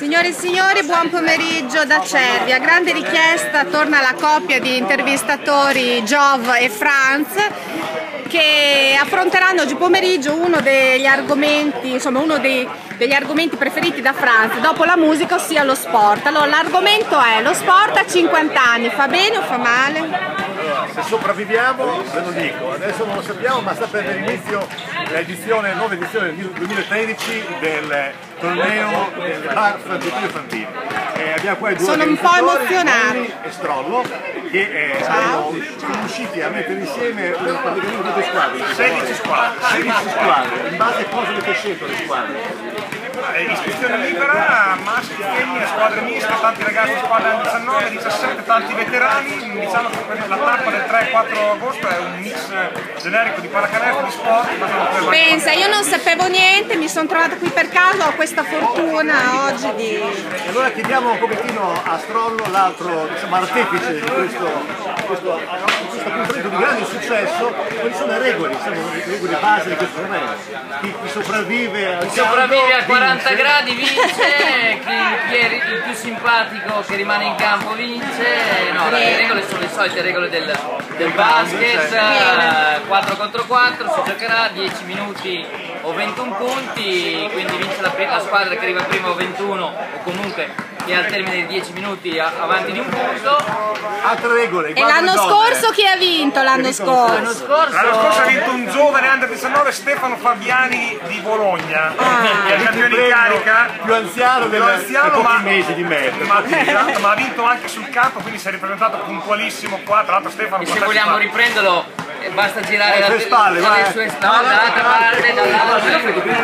Signore e signori, buon pomeriggio da Cervia. Grande richiesta, torna la coppia di intervistatori Giove e Franz, che affronteranno oggi pomeriggio uno degli argomenti, degli argomenti preferiti da Franz, dopo la musica, ossia lo sport. Allora, l'argomento è: lo sport a 50 anni, fa bene o fa male? Allora, se sopravviviamo, ve lo dico, adesso non lo sappiamo, ma sta per inizio la nuova edizione del 2013 del torneo del Barf Tutti Infantili. Abbiamo qua i due Sono un po' emozionata. e Strollo, che sono riusciti a mettere insieme praticamente quante squadre? 16 squadre. In base a cosa avete scelto le squadre? Iscrizione libera, maschi, femmine, squadre miste, tanti ragazzi di squadra 19, 17, tanti veterani. Diciamo che la tappa del 3-4 agosto è un mix generico di pallacanestro, di sport. Pensa, io non sapevo niente, mi sono trovata qui per caso, ho questa fortuna oggi di... E allora chiediamo un pochettino a Strollo, l'altro artefice di questo appuntamento di grande successo, quali sono le regole base di questo torneo? Chi sopravvive al sopravvive a 40 gradi vince, chi è il più simpatico che rimane in campo vince. No, le regole sono le solite regole del basket, 4 contro 4, si giocherà 10 minuti o 21 punti, quindi vince la squadra che arriva prima o 21 o comunque che al termine di 10 minuti avanti di un punto. Altre regole. E l'anno scorso chi ha vinto? L'anno scorso ha vinto un giovane under 19, Stefano Fabiani di Bologna, che è il campione in carica, più anziano pochi mesi di merda. Ma ha vinto anche sul campo, quindi si è ripresentato puntualissimo qua. Tra l'altro Stefano, e se vogliamo riprenderlo basta girare dalle spalle, dalle sue spalle, dall'altra parte, dall'altra.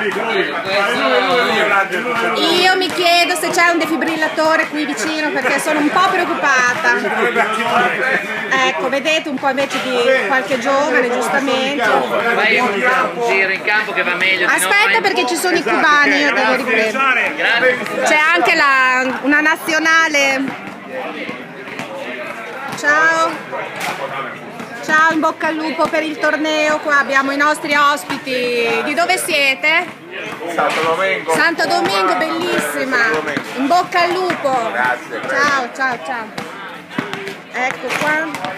Io mi chiedo se c'è un defibrillatore qui vicino, perché sono un po' preoccupata. Ecco, vedete un po' invece di qualche giovane, giustamente. Fai un giro in campo che va meglio. Aspetta, perché ci sono i cubani, io devo riprendere. C'è anche una nazionale. Ciao. Ciao, in bocca al lupo per il torneo. Qua abbiamo i nostri ospiti. Di dove siete? Santo Domingo. Santo Domingo, bellissima. In bocca al lupo. Grazie. Ciao. Ecco qua.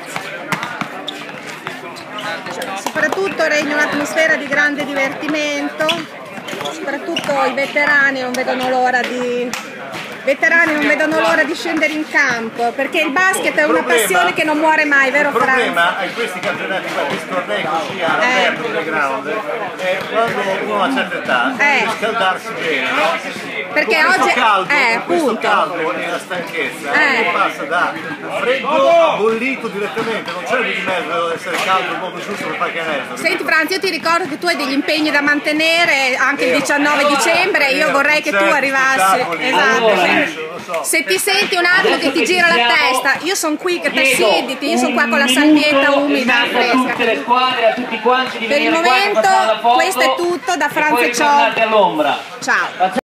Soprattutto regna un'atmosfera di grande divertimento. Soprattutto i veterani non vedono l'ora di scendere in campo, perché il basket è una passione che non muore mai, vero Franz? Il problema è questi campionati, questi tornei così aperti underground, è quando uno ha una certa età deve scaldarsi bene, no? Perché con oggi questo caldo e la stanchezza passa da freddo a bollito direttamente, non c'è di mezzo, deve essere caldo il modo giusto per fare canestro. Senti Franz, io ti ricordo che tu hai degli impegni da mantenere anche il 19 dicembre, io vorrei che tu arrivassi. Esatto. Se ti senti un attimo che ti gira la testa, io sono qui, che te siediti, io sono qua con la salvietta umida, fresca. Per il momento questo è tutto da Franz e Ciò. Ciao.